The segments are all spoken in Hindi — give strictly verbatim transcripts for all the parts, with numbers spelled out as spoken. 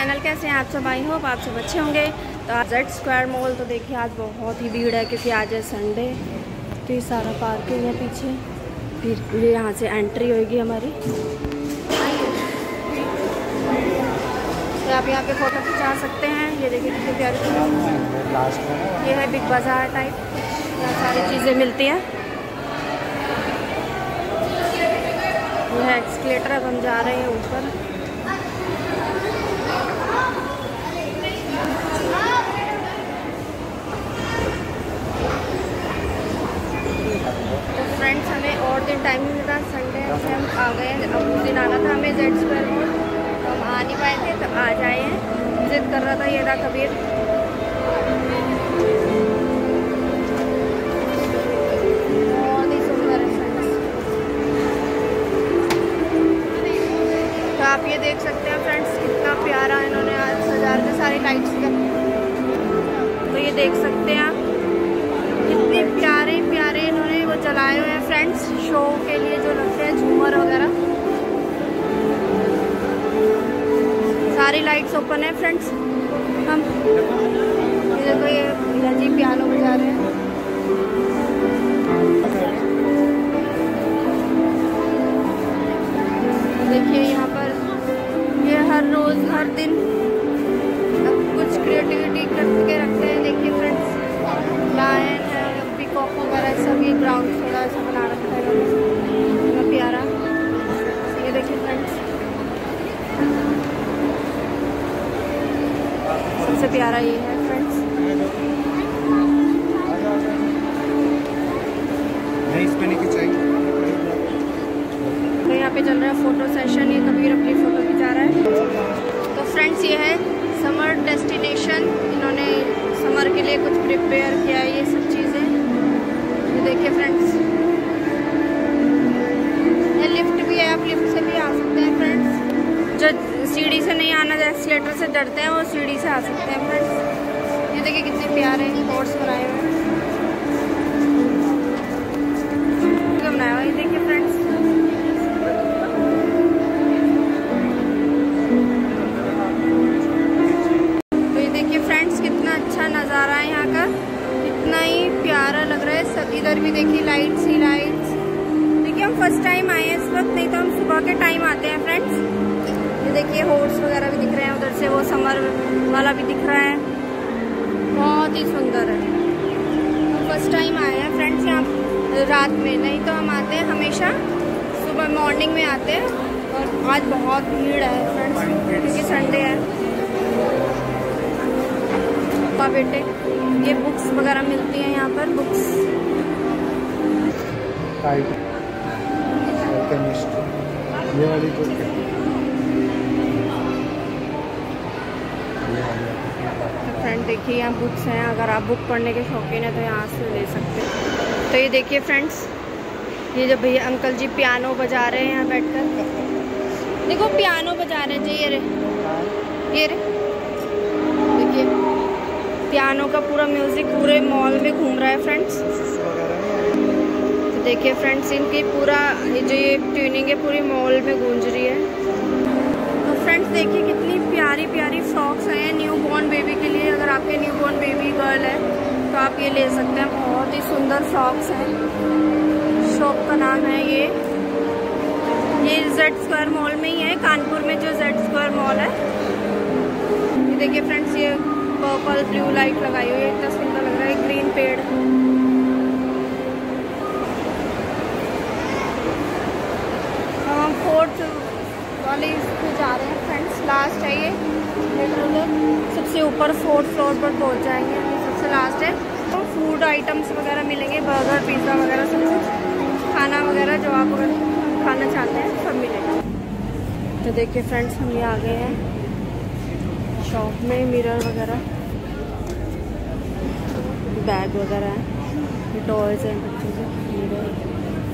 चैनल। कैसे हैं आप सब? आई होप आप सब अच्छे होंगे। तो आज जेड स्क्वायर मॉल तो देखिए आज बहुत ही भीड़ है क्योंकि आज है संडे। तो ये सारा पार्किंग है पीछे, फिर ये यहाँ से एंट्री होगी हमारी। तो आप यहाँ पे फ़ोटो खिंचा सकते हैं। ये देखिए कितनी प्यारी, ये है बिग बाज़ार टाइप, यहाँ सारी चीज़ें मिलती हैं। ये है एक्सकेलेटर, अब हम जा रहे हैं ऊपर। तो फ्रेंड्स हमें और दिन टाइम नहीं मिला, संडे से हम आ गए हैं। अब उस दिन आना था हमें जेड स्क्वायर मॉल, तो हम आ नहीं पाए थे, तो आज आए हैं। जिद कर रहा था ये रहा कबीर। बहुत ही सुंदर है फ्रेंड्स। तो आप ये देख सकते हैं फ्रेंड्स कितना प्यारा इन्होंने आज सजा रखे सारी लाइट्स का। तो ये देख सकते हैं आप कितने प्यारे प्यारे इन्होंने वो जलाए हुए हैं फ्रेंड्स, शो के लिए जो लगते हैं झूमर वगैरह। सारी लाइट्स ओपन है फ्रेंड्स। हम ये देखो ये भैया जी पियानो बजा रहे हैं। देखिए यहाँ पर ये हर रोज हर दिन कुछ क्रिएटिविटी करके रखते हैं। देखिए फ्रेंड्स लायन है, पीकॉक वगैरह सब, ये ग्राउंड थोड़ा ऐसा बना रखा है इतना प्यारा। ये देखिए फ्रेंड्स सबसे प्यारा ये है फ्रेंड्स। तो यहाँ पे चल रहा है फोटो सेशन, ये कबीर अपनी फोटो खिंचा रहा है। तो फ्रेंड्स ये है समर डेस्टिनेशन, इन्होंने समर के लिए कुछ प्रिपेयर किया है ये सब चीज़ें। ये देखिए फ्रेंड्स ये लिफ्ट भी है, आप लिफ्ट से भी आ सकते हैं फ्रेंड्स। जो सीढ़ी से नहीं आना, एक्सीलेटर से डरते हैं, वो सीढ़ी से आ सकते हैं फ्रेंड्स। ये देखिए कितने प्यारे हॉर्स बनाए हुए हैं, बनाया हुआ। ये देखिए फ्रेंड्स तो ये देखिए फ्रेंड्स कितना अच्छा नज़ारा है यहाँ का, कितना ही प्यारा लग रहा है सब। इधर भी देखिए लाइट्स ही लाइट्स। देखिए हम फर्स्ट टाइम आए हैं इस वक्त, नहीं तो हम सुबह के टाइम आते हैं फ्रेंड्स। ये देखिए हॉर्स वगैरह भी दिख रहे हैं, उधर से वो समर वाला भी दिख रहा है, बहुत ही सुंदर है। हम फर्स्ट टाइम आए हैं फ्रेंड्स यहाँ रात में, नहीं तो हम आते हैं हमेशा सुबह मॉर्निंग में आते हैं। और आज बहुत भीड़ है फ्रेंड्स क्योंकि संडे है। पापा बेटे ये बुक्स वगैरह मिलती हैं यहाँ पर, बुक्स। ये वाली बुक फ्रेंड देखिए यहाँ बुक्स हैं, अगर आप बुक पढ़ने के शौकीन हैं तो यहाँ से ले सकते हैं। तो ये देखिए फ्रेंड्स ये जो भैया अंकल जी पियानो बजा रहे हैं यहाँ बैठकर। देखो पियानो बजा रहे हैं जी, ये रे ये रे देखिए पियानो का पूरा म्यूज़िक पूरे मॉल में घूम रहा है फ्रेंड्स। तो देखिए फ्रेंड्स इनकी पूरा ये जो ये ट्यूनिंग है पूरी मॉल में गूंज रही है। तो फ्रेंड्स देखिए कितनी प्यारी प्यारी फ्रॉक्स हैं न्यू बॉर्न बेबी के लिए। अगर आपके न्यू बॉर्न बेबी गर्ल है तो आप ये ले सकते हैं, बहुत ही सुंदर फ्रॉक्स हैं। शॉप का नाम है ये ये जेड स्क्वायर मॉल में ही है, कानपुर में जो जेड स्क्वायर मॉल है। ये देखिए फ्रेंड्स ये पर्पल ब्लू लाइट लगाई हुई है, इतना सुंदर लग रहा है। ग्रीन पेड़, हम फोर्थ वाले पे जा रहे हैं फ्रेंड्स, लास्ट है ये। सबसे ऊपर फोर्थ फ्लोर पर पहुंच जाएंगे, सबसे लास्ट है। तो फूड आइटम्स वगैरह मिलेंगे, बर्गर पिज़्ज़ा वगैरह सब कुछ, खाना वगैरह जो आप अगर खाना चाहते हैं सब मिलेगा। तो देखिए फ्रेंड्स हम ये आ गए हैं शॉप में, मिरर वगैरह बैग वगैरह है, टॉयज हैं बच्चों के मिरर।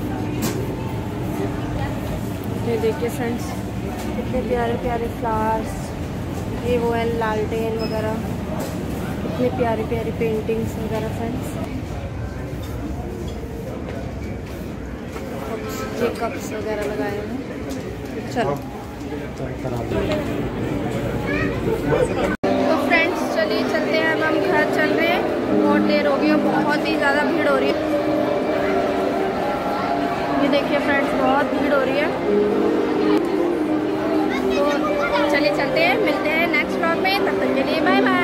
ये देखिए फ्रेंड्स कितने प्यारे प्यारे फ्लावर्स, ये वो है लालटेन वगैरह, कितनी प्यारी प्यारी पेंटिंग्स वगैरह फ्रेंड्स। ये कप्स वगैरह लगाए हुए हैं। चलो तो फ्रेंड्स चलिए चलते हैं, अब हम घर चल रहे हैं, बहुत देर हो गई है, बहुत ही ज़्यादा भीड़ हो रही है। ये देखिए फ्रेंड्स बहुत भीड़ हो रही है। तो चलिए चलते हैं, मिलते हैं नेक्स्ट व्लॉग में, तब तक के लिए बाय बाय।